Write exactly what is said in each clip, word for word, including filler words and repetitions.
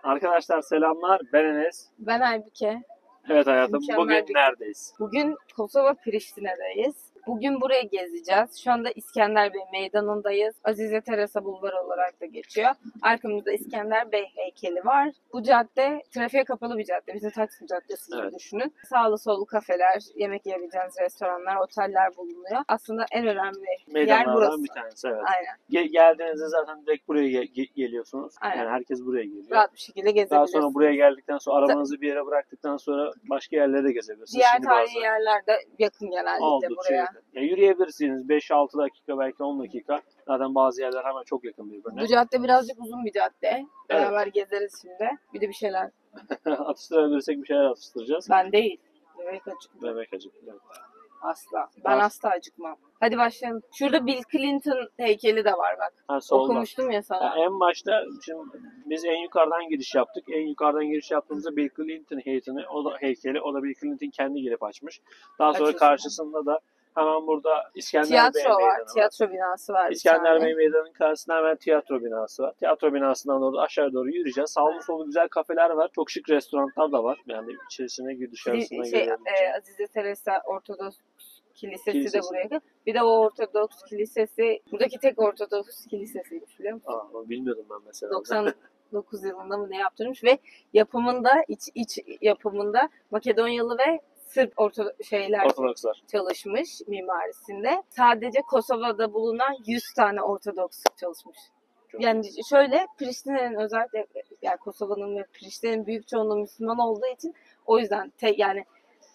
Arkadaşlar selamlar. Ben Enes. Ben Aybüke. Evet hayatım. Mükemmel Bugün bir- neredeyiz? Bugün Kosova Priştine'deyiz. Bugün burayı gezeceğiz. Şu anda İskender Bey Meydanı'ndayız. Azize Teresa Bulvarı olarak da geçiyor. Arkamızda İskender Bey heykeli var. Bu cadde trafiğe kapalı bir cadde. Bizi Taksim Caddesi gibi Evet. düşünün. Sağlı sollu kafeler, yemek yiyebileceğiniz restoranlar, oteller bulunuyor. Aslında en önemli yer Meydanlardan burası. bir tanesi. Evet. Aynen. Ge- geldiğinizde zaten direkt buraya ge- ge- geliyorsunuz. Aynen. Yani herkes buraya geliyor. Rahat bir şekilde Daha gezebilirsiniz. sonra buraya geldikten sonra arabanızı bir yere bıraktıktan sonra başka yerlere de gezebilirsiniz. Diğer Şimdi tarihi bazı- yerlerde yakın genellikle Oldukça buraya. yakın. Ya yürüyebilirsiniz. beş altı dakika belki on dakika. Zaten bazı yerler hemen çok yakın birbirine. Bu cadde birazcık uzun bir cadde. Beraber gezeriz şimdi. Bir de bir şeyler. Atıştırabilirsek bir şeyler atıştıracağız. Ben değil. Bebek acıktı. Bebek acıktı. Evet. Asla. Ben Bak. asla acıkmam. Hadi başlayalım. Şurada Bill Clinton heykeli de var bak. Ha, solda. Okumuştum ya sana. Ya en başta şimdi biz en yukarıdan giriş yaptık. En yukarıdan giriş yaptığımızda Bill Clinton heykeli, o da heykeli, o da Bill Clinton kendi gelip açmış. Daha sonra Açılsın. karşısında da hemen burada İskender Bey Tiyatro Meydanı var. var. Tiyatro binası var. bir İskender tane. Bey Meydanı'nın karşısında hemen tiyatro binası var. Tiyatro binasından doğru aşağı doğru yürüyeceğiz. Sağlı sollu güzel kafeler var. Çok şık restoranlar da var. Yani içerisine gir, dışarısına şey, girebileceğin. e, Azize Teresa Ortodoks Kilisesi, Kilisesi. de buraya yakın. Bir de o Ortodoks Kilisesi, buradaki tek Ortodoks Kilisesiymiş biliyor musun? Aa, onu bilmiyordum ben mesela. doksan dokuz yılında mı ne yaptırmış ve yapımında iç iç yapımında Makedonyalı ve Sırp orta şeyler Ortodokslar. çalışmış mimarisinde. Sadece Kosova'da bulunan yüz tane Ortodoks çalışmış. Çok Yani şöyle Priştine'nin özellikle yani Kosova'nın ve Priştine'nin büyük çoğunluğu Müslüman olduğu için o yüzden te, yani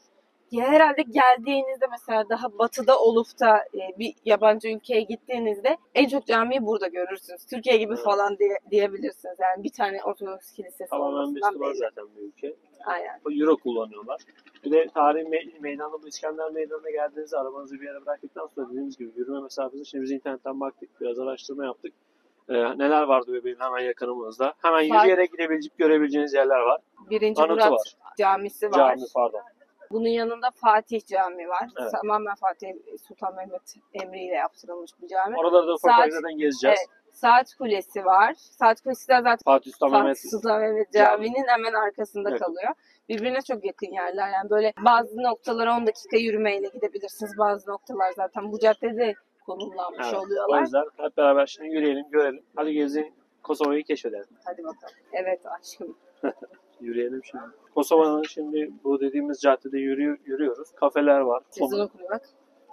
ya herhalde geldiğinizde mesela daha batıda olup da e, bir yabancı ülkeye gittiğinizde en çok camiyi burada görürsünüz. Türkiye gibi Evet. falan diye, diyebilirsiniz. Yani bir tane Ortodoks kilisesi Tamamen olmasından Müslüman belli. zaten bir ülke. Aynen. Euro kullanıyorlar. Bir de tarihi me- meydanı bu İskender Meydanı'na geldiğinizde arabanızı bir yere bıraktıktan sonra dediğimiz gibi yürüme mesafesi. Şimdi biz internetten baktık, biraz araştırma yaptık. Ee, neler vardı bebeğin hemen yakınımızda. Hemen Var. yürüyerek gidebilecek, görebileceğiniz yerler var. Birinci Anıtı Murat var. Camisi var. Cami pardon. Bunun yanında Fatih Camii var. Evet. Tamamen Fatih Sultan Mehmet emriyle yaptırılmış bir cami. Oraları da ufak Saat- ufak zaten gezeceğiz. Evet. Saat Kulesi var. Saat Kulesi de zaten Fatih Sultan Fatih Mehmet. Sultan Mehmet Camii'nin hemen arkasında Evet. kalıyor. Birbirine çok yakın yerler. Yani böyle bazı noktalara on dakika yürümeyle gidebilirsiniz. Bazı noktalar zaten bu caddede konumlanmış Evet. O oluyorlar. yüzden hep beraber şimdi yürüyelim, görelim. Hadi gezin, Kosova'yı keşfedelim. Hadi bakalım. Evet aşkım. Yürüyelim şimdi. Kosova'nın şimdi bu dediğimiz caddede yürüyor, yürüyoruz. Kafeler var. Ezan okunuyor bak.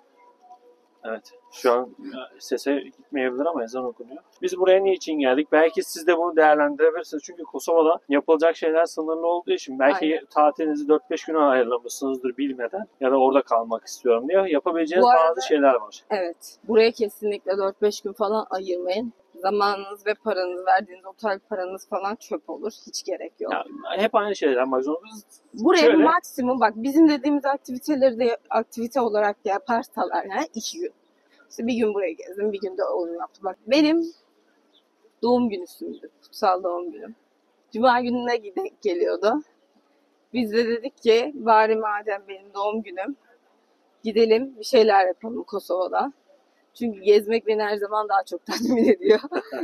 Evet. Şu an e, sese gitmeyebilir ama ezan okunuyor. Biz buraya niçin geldik? Belki siz de bunu değerlendirebilirsiniz. Çünkü Kosova'da yapılacak şeyler sınırlı olduğu için belki Aynen. tatilinizi dört beş güne ayarlamışsınızdır bilmeden ya da orada kalmak istiyorum diye yapabileceğiniz Bu arada- bazı şeyler var. Evet. Buraya kesinlikle dört beş gün falan ayırmayın. Zamanınız ve paranız, verdiğiniz otel paranız falan çöp olur. Hiç gerek yok. Ya, hep aynı şeylerden bakıyoruz. Buraya şöyle- maksimum bak bizim dediğimiz aktiviteleri de aktivite olarak yaparsalar yani iki gün. İşte bir gün buraya gezdim, bir gün de onu yaptım. Bak benim doğum günüsüydü, kutsal doğum günüm. Cuma gününe denk geliyordu. Biz de dedik ki bari madem benim doğum günüm gidelim bir şeyler yapalım Kosova'da. Çünkü gezmek beni her zaman daha çok tatmin ediyor.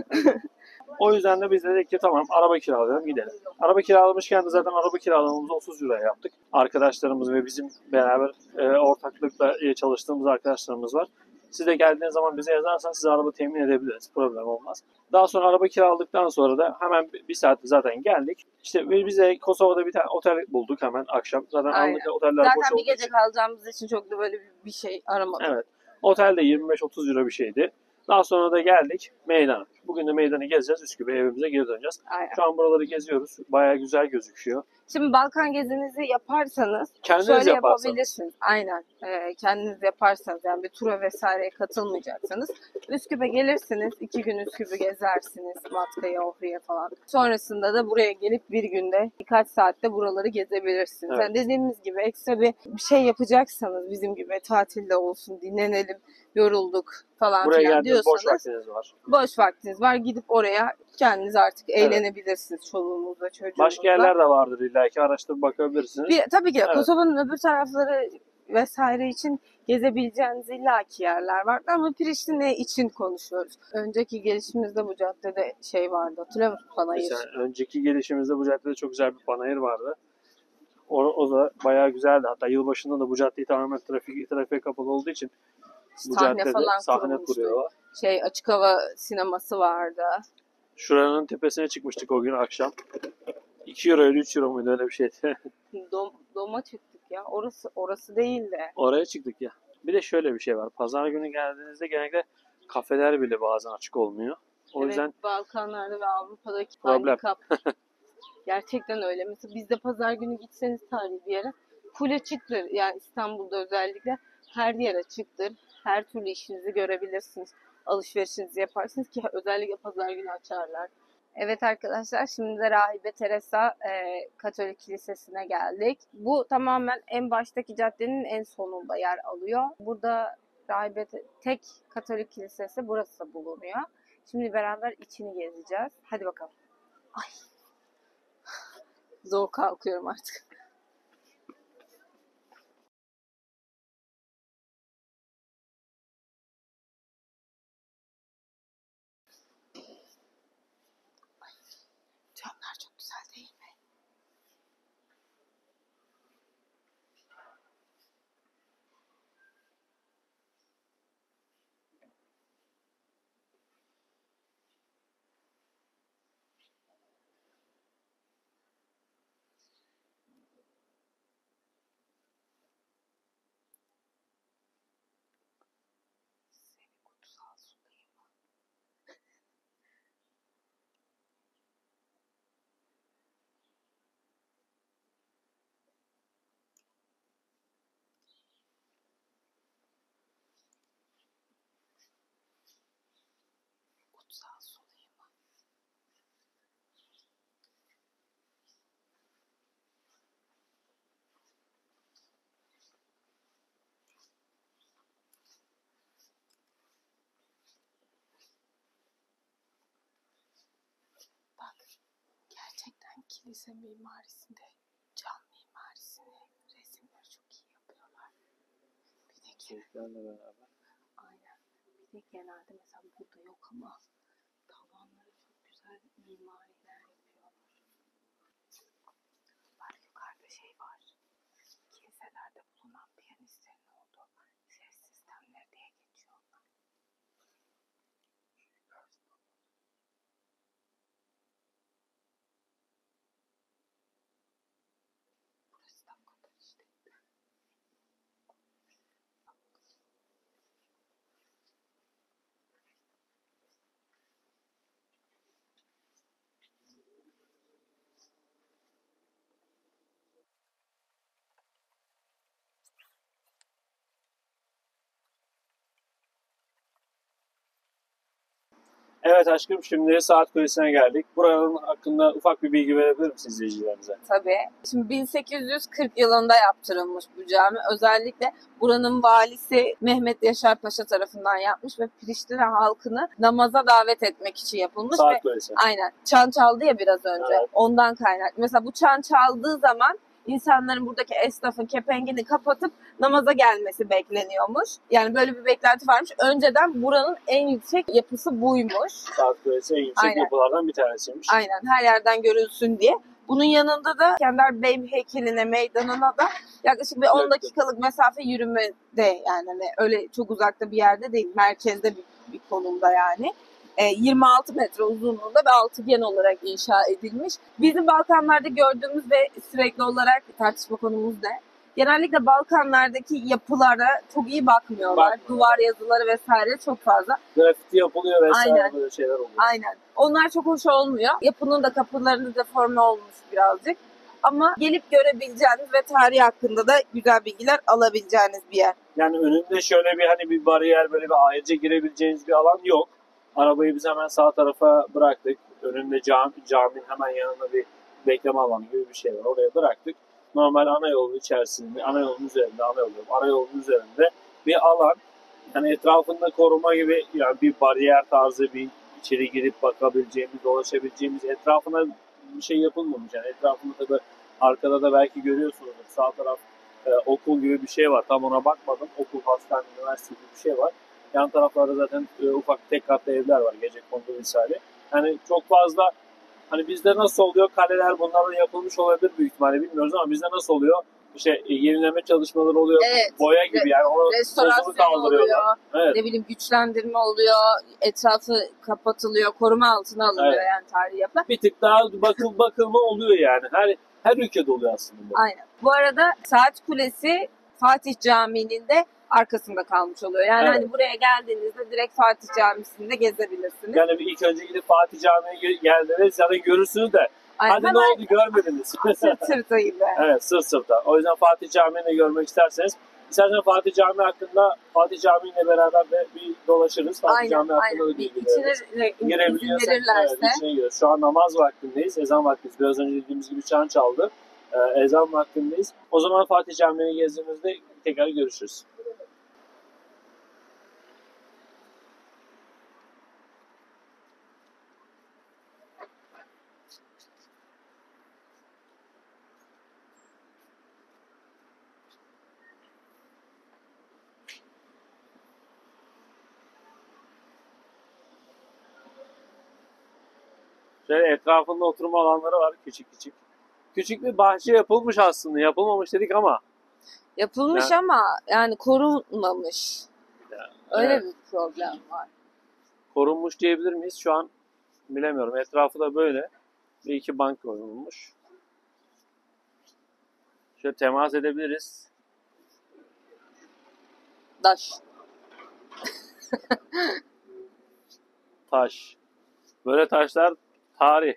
O yüzden de biz dedik ki tamam araba kiralayalım gidelim. Araba kiralamışken de zaten araba kiralamamızı otuz liraya yaptık. Arkadaşlarımız ve bizim beraber e, ortaklıkla e, çalıştığımız arkadaşlarımız var. Siz de geldiğiniz zaman bize yazarsanız size araba temin edebiliriz. Problem olmaz. Daha sonra araba kiraladıktan sonra da hemen bir saatte zaten geldik. İşte biz de Kosova'da bir tane otel bulduk hemen akşam. Zaten Aynen. anlık oteller boş Zaten bir olduğu gece için. kalacağımız için çok da böyle bir şey aramadım. Evet. Otelde yirmi beş otuz euro bir şeydi. Daha sonra da geldik meydana. Bugün de meydanı gezeceğiz. Üsküp'e evimize geri döneceğiz. Aynen. Şu an buraları geziyoruz. Bayağı güzel gözüküyor. Şimdi Balkan gezinizi yaparsanız Kendiniz şöyle yaparsanız. yapabilirsiniz. Aynen. Ee, kendiniz yaparsanız yani bir tura vesaireye katılmayacaksanız Üsküp'e gelirsiniz. iki gün Üsküp'ü gezersiniz. Matkaya, Ohri'ye falan. Sonrasında da buraya gelip bir günde birkaç saatte buraları gezebilirsiniz. Evet. Yani dediğimiz gibi ekstra bir, bir şey yapacaksanız bizim gibi tatilde olsun dinlenelim, yorulduk falan Buraya filan geldiğiniz boş diyorsanız vaktiniz var. boş vaktiniz var. Gidip oraya kendiniz artık eğlenebilirsiniz çoluğunuzla, çocuğunuzla. Başka yerler de vardır illa ki araştırıp bakabilirsiniz. Bir, tabii ki Evet. Kosova'nın öbür tarafları vesaire için gezebileceğiniz illaki yerler vardı ama Priştine için konuşuyoruz. Önceki gelişimizde bu caddede şey vardı, hatırlıyor musun? Panayır. Mesela önceki gelişimizde bu caddede çok güzel bir panayır vardı. O, o da bayağı güzeldi. Hatta yılbaşında da bu caddeyi tamamen trafik, trafiğe kapalı olduğu için bu Sahne caddede falan sahne kurulmuştu. kuruyorlar. Şey, açık hava sineması vardı. Şuranın tepesine çıkmıştık o gün akşam. iki euro, üç euro muydu öyle bir şeydi. Dom, Doma çıktık ya. Orası orası değil de. Oraya çıktık ya. Bir de şöyle bir şey var. Pazar günü geldiğinizde genellikle kafeler bile bazen açık olmuyor. O Evet, yüzden Balkanlarda ve Avrupa'daki problem. handikap. Gerçekten öyle. Mesela bizde pazar günü gitseniz tarihi bir yere full açıktır. Yani İstanbul'da özellikle her yer açıktır. Her türlü işinizi görebilirsiniz. Alışverişinizi yaparsınız ki özellikle pazar günü açarlar. Evet arkadaşlar, şimdi de Rahibe Teresa e, Katolik Kilisesi'ne geldik. Bu tamamen en baştaki caddenin en sonunda yer alıyor. Burada Rahibe tek Katolik Kilisesi burası bulunuyor. Şimdi beraber içini gezeceğiz. Hadi bakalım. Ay. Zor kalkıyorum artık. Ay, camlar çok güzel değil mi? Seni kutsal sulayım. Kutsal sulayım. Bak, gerçekten kilise mimarisinde cam mimarisini, resimleri çok iyi yapıyorlar. Bir de Çocuklarla beraber. aynen. Bir de genelde mesela burada yok ama tavanları çok güzel mimariler yapıyorlar. Bak yukarıda şey var. Kiliselerde bulunan piyanistlerin olduğu ses sistemleri diye geçiyor onlar. Burası tam kadar işte. Evet aşkım, şimdi Saat Kulesi'ne geldik. Buranın hakkında ufak bir bilgi verebilir misiniz izleyicilerimize? Tabii. Şimdi bin sekiz yüz kırk yılında yaptırılmış bu cami. Özellikle buranın valisi Mehmet Yaşar Paşa tarafından yapmış ve Priştine halkını namaza davet etmek için yapılmış. Saat ve Kulesi. aynen. Çan çaldı ya biraz önce. Evet. Ondan kaynaklı. Mesela bu çan çaldığı zaman insanların, buradaki esnafın kepengini kapatıp namaza gelmesi bekleniyormuş. Yani böyle bir beklenti varmış. Önceden buranın en yüksek yapısı buymuş. Saat Kulesi en yüksek Aynen. yapılardan bir tanesiymiş. Aynen, her yerden görülsün diye. Bunun yanında da İskender Bey heykeline, meydanına da yaklaşık bir on Evet. dakikalık mesafe yürümede, yani hani öyle çok uzakta bir yerde değil, merkezde bir, bir konumda yani. E, yirmi altı metre uzunluğunda ve altıgen olarak inşa edilmiş. Bizim Balkanlarda gördüğümüz ve sürekli olarak tartışma konumuz ne? Genellikle Balkanlardaki yapılara çok iyi bakmıyorlar. Bakmıyorlar. Duvar yazıları vesaire çok fazla. Grafiti yapılıyor vesaire, Aynen. böyle şeyler oluyor. Aynen. Onlar çok hoş olmuyor. Yapının da kapılarında deforme olmuş birazcık. Ama gelip görebileceğiniz ve tarih hakkında da güzel bilgiler alabileceğiniz bir yer. Yani önünde şöyle bir hani bir bariyer, böyle bir ayrıca girebileceğiniz bir alan yok. Arabayı biz hemen sağ tarafa bıraktık. Önünde cami, caminin hemen yanında bir bekleme alanı gibi bir şey var. Oraya bıraktık. Normal ana yolun içerisinde, ana yolun üzerinde, ana yolun, ana yolun üzerinde bir alan. Yani etrafında koruma gibi, yani bir bariyer tarzı, bir içeri girip bakabileceğimiz, dolaşabileceğimiz, etrafına bir şey yapılmamış. Yani etrafında da arkada da belki görüyorsunuzdur, sağ taraf e, okul gibi bir şey var. Tam ona bakmadım. Okul, hastane, üniversite gibi bir şey var. Yan taraflarda zaten e, ufak tek katlı evler var. Gecekondu misali. Yani çok fazla hani bizde nasıl oluyor? Kaleler bunlarla yapılmış olabilir büyük ihtimalle bilmiyoruz ama bizde nasıl oluyor? İşte e, yenileme çalışmaları oluyor. Evet. Boya gibi yani. Onu tozunu Restorasyon kaldırıyorlar. oluyor. Evet. Ne bileyim güçlendirme oluyor. Etrafı kapatılıyor. Koruma altına alınıyor Evet. yani tarihi yapılar. Bir tık daha bakıl bakılma oluyor yani. Her her ülkede oluyor aslında. Bu. Aynen. Bu arada Saat Kulesi Fatih Camii'nin de arkasında kalmış oluyor. Yani Evet. hani buraya geldiğinizde direkt Fatih Camii'sinde gezebilirsiniz. Yani bir ilk önce gidip Fatih Camii'ye geldiniz ya da görürsünüz de Aynen. hadi ne Hemen oldu görmediniz. sırt sırta gibi. Evet, sırt sırta. O yüzden Fatih Camii'ni görmek isterseniz istersen Fatih Camii hakkında Fatih Camii ile beraber de bir dolaşırız. Fatih Aynen, Camii hakkında aynen. da Bir bilgi içine veririz. izin Girebiliyorsak verirlerse. evet, içine giriyoruz. Şu an namaz vaktindeyiz, ezan vaktindeyiz. Biraz önce dediğimiz gibi çan çaldı. Ee, ezan vaktindeyiz. O zaman Fatih Camii'ni gezdiğimizde tekrar görüşürüz. Şöyle etrafında oturma alanları var küçük küçük. Küçük bir bahçe yapılmış aslında. Yapılmamış dedik ama. Yapılmış Yani- ama yani korunmamış. Ya, Öyle evet, bir problem var. korunmuş diyebilir miyiz? Şu an bilemiyorum. Etrafı da böyle. Bir iki bank koyulmuş. Şöyle temas edebiliriz. Daş. Taş. Böyle taşlar tarih.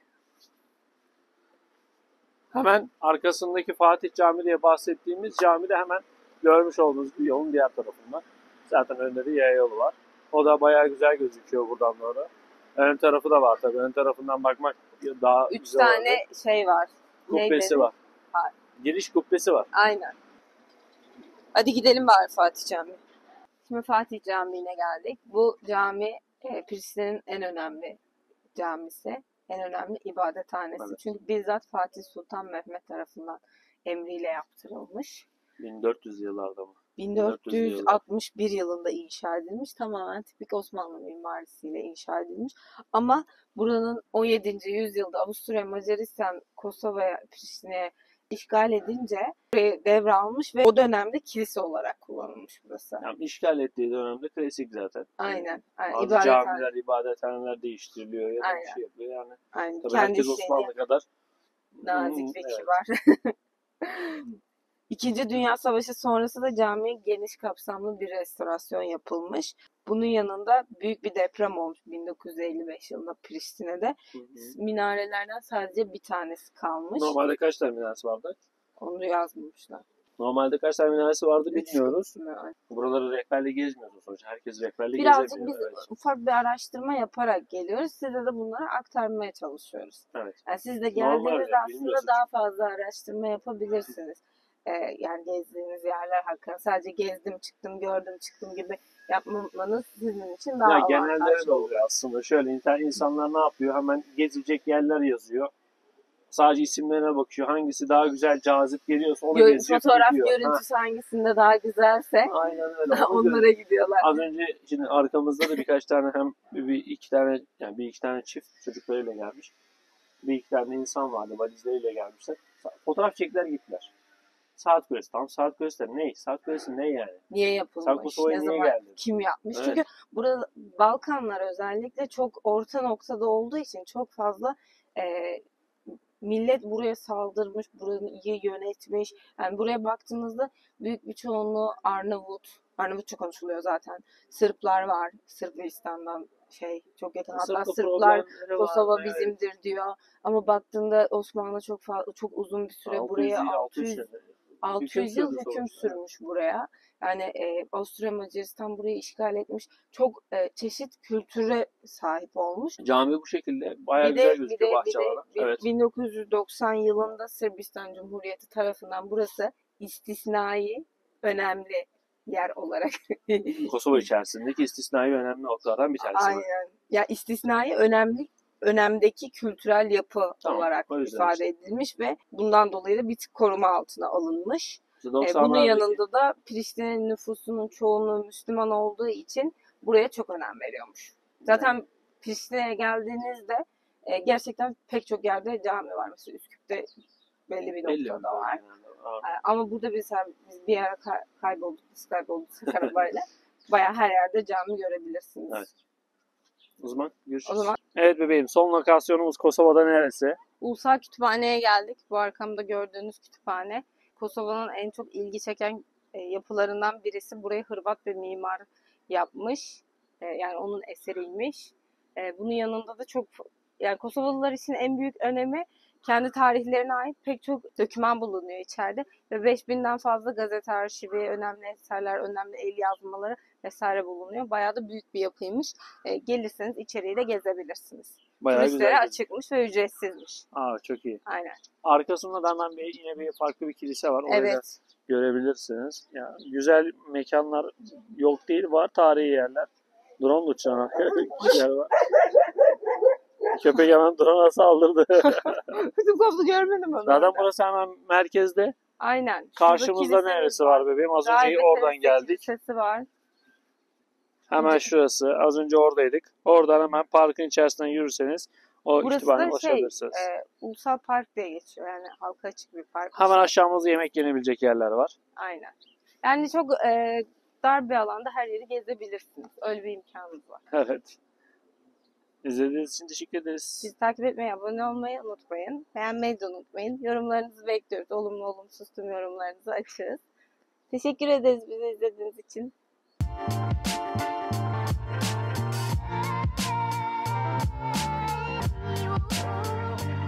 Hemen arkasındaki Fatih Camii diye bahsettiğimiz cami de hemen görmüş olduğunuz bir yolun diğer tarafında. Zaten önünde de yaya yolu var. O da bayağı güzel gözüküyor buradan doğru. Ön tarafı da var tabii. Ön tarafından bakmak daha Üç güzel tane olabilir. şey var. Kubbesi Neydi? var. Var. Giriş kubbesi var. Aynen. Hadi gidelim bari Fatih Camii. Şimdi Fatih Camii'ne geldik. Bu cami e, Priştine'nin en önemli camisi. En önemli ibadethanesi. Evet. Çünkü bizzat Fatih Sultan Mehmet tarafından emriyle yaptırılmış. bin dört yüz yıllarda mı? bin dört yüz altmış bir yılında inşa edilmiş. Tamamen tipik Osmanlı mimarisiyle inşa edilmiş. Ama buranın on yedinci yüzyılda Avusturya, Macaristan, Kosova'ya, Priştine'ye işgal edince burayı devralmış ve o dönemde kilise olarak kullanılmış burası. Yani işgal ettiği dönemde klasik zaten. Aynen. Aynen. Bazı İbadethane. camiler, ibadethaneler değiştiriliyor ya da Aynen. bir şey yapıyor. Yani Aynen. tabii Kendi herkes şeyini Osmanlı kadar nazik Hmm, ve evet. kibar. İkinci Dünya Savaşı sonrası da camiye geniş kapsamlı bir restorasyon yapılmış. Bunun yanında büyük bir deprem olmuş bin dokuz yüz elli beş yılında Priştine'de. Hı hı. Minarelerden sadece bir tanesi kalmış. Normalde kaç tane minaresi vardı? Onu yazmamışlar. Normalde kaç tane minaresi vardı Üç bilmiyoruz. minare. Buraları rehberle gezmiyoruz sonuçta. Herkes rehberle Birazcık gezemiyor. biz Evet. ufak bir araştırma yaparak geliyoruz. Size de bunları aktarmaya çalışıyoruz. Evet. Yani siz de Normal geldiğinizde yani, aslında bilmiyorsun daha fazla araştırma yapabilirsiniz. Ee, yani gezdiğiniz yerler hakkında sadece gezdim, çıktım, gördüm, çıktım gibi yapmamanız sizin için daha Ya genelde avantajlı öyle olur. oluyor aslında. Şöyle insan, insanlar ne yapıyor? Hemen gezilecek yerler yazıyor. Sadece isimlerine bakıyor. Hangisi daha güzel, cazip geliyorsa onu Gö- geziyor. fotoğraf gidiyor. Ha, görüntüsü hangisinde daha güzelse aynen öyle. Onu onlara görüyor. gidiyorlar. Az önce şimdi arkamızda da birkaç tane hem bir iki tane yani bir iki tane çift çocuklarıyla gelmiş. Bir iki tane insan vardı valizleriyle gelmişler. Fotoğraf çektiler gittiler. Saat kulesi tam saat kulesi de ne? Saat kulesi ne yani? Niye Saat yapılmış? Kosova'ya Ne niye zaman? geldi? Kim yapmış? Evet. Çünkü burada Balkanlar özellikle çok orta noktada olduğu için çok fazla e, millet buraya saldırmış, burayı yönetmiş. Yani buraya baktığınızda büyük bir çoğunluğu Arnavut. Arnavutça konuşuluyor zaten. Sırplar var. Sırbistan'dan şey çok yakın. Hatta Sırpla Sırplar problemleri Kosova vardı, evet. bizimdir diyor. Ama baktığında Osmanlı çok fazla çok uzun bir süre buraya altı yüz sene. altı yüz yıl sürdü hüküm sonuçta. sürmüş buraya. Yani e, Avusturya Macaristan burayı işgal etmiş. Çok e, çeşit kültüre sahip olmuş. Cami bu şekilde bayağı Bir güzel de, bir gözüküyor de, bir bahçe de alanı. bin- Evet. bin dokuz yüz doksan yılında Sırbistan Cumhuriyeti tarafından burası istisnai önemli yer olarak. Kosova içerisindeki istisnai önemli noktalardan bir tanesi. Aynen. Ya istisnai önemli önemdeki kültürel yapı Tamam, olarak o yüzden ifade işte. edilmiş ve bundan dolayı da bir tık koruma altına alınmış. E, bunun doksanlardaki yanında da Priştine nüfusunun çoğunluğu Müslüman olduğu için buraya çok önem veriyormuş. Zaten Priştine'ye geldiğinizde e, gerçekten pek çok yerde cami var. Mesela Üsküp'te belli bir belli noktada var. Aa, E, ama burada biz, biz bir ara kay- kaybolduk, biz kaybolduk arabayla. Bayağı her yerde cami görebilirsiniz. Evet. O zaman görüşürüz. O zaman Evet bebeğim, son lokasyonumuz Kosova'da neresi? Ulusal Kütüphane'ye geldik. Bu arkamda gördüğünüz kütüphane. Kosova'nın en çok ilgi çeken e, yapılarından birisi. Burayı Hırvat bir mimar yapmış. E, yani onun eseriymiş. E, bunun yanında da çok, yani Kosovalılar için en büyük önemi, kendi tarihlerine ait pek çok doküman bulunuyor içeride. Ve beş binden fazla gazete arşivi, önemli eserler, önemli el yazmaları vesaire bulunuyor. Bayağı da büyük bir yapıymış. E, gelirseniz içeriği de gezebilirsiniz. Bayağı Turistlere güzel. açıkmış ve ücretsizmiş. Aa, çok iyi. Aynen. Arkasında da hemen bir, yine bir farklı bir kilise var. Orayı da Evet. görebilirsiniz. Yani güzel mekanlar yok değil, var tarihi yerler. Drone uçağına yer var. Köpek hemen drone'a saldırdı. Kızım koptu, görmedim onu. Zaten orada. burası hemen merkezde. Aynen. Karşımızda Şurada neresi kilisemiz var bebeğim? Az önce Rahip oradan Efes'te geldik. Kilisesi var. Hemen şurası. Az önce oradaydık. Oradan hemen parkın içerisinden yürürseniz o Burası kütüphaneye da şey, ulaşabilirsiniz. e, Ulusal Park diye geçiyor. Yani halka açık bir park. Hemen aşağımızda yemek yenebilecek yerler var. Aynen. Yani çok e, dar bir alanda her yeri gezebilirsiniz. Öyle bir imkanınız var. Evet. İzlediğiniz için teşekkür ederiz. Bizi takip etmeyi, abone olmayı unutmayın. Beğenmeyi de unutmayın. Yorumlarınızı bekliyoruz. Olumlu olumsuz tüm yorumlarınızı açığız. Teşekkür ederiz bizi izlediğiniz için. You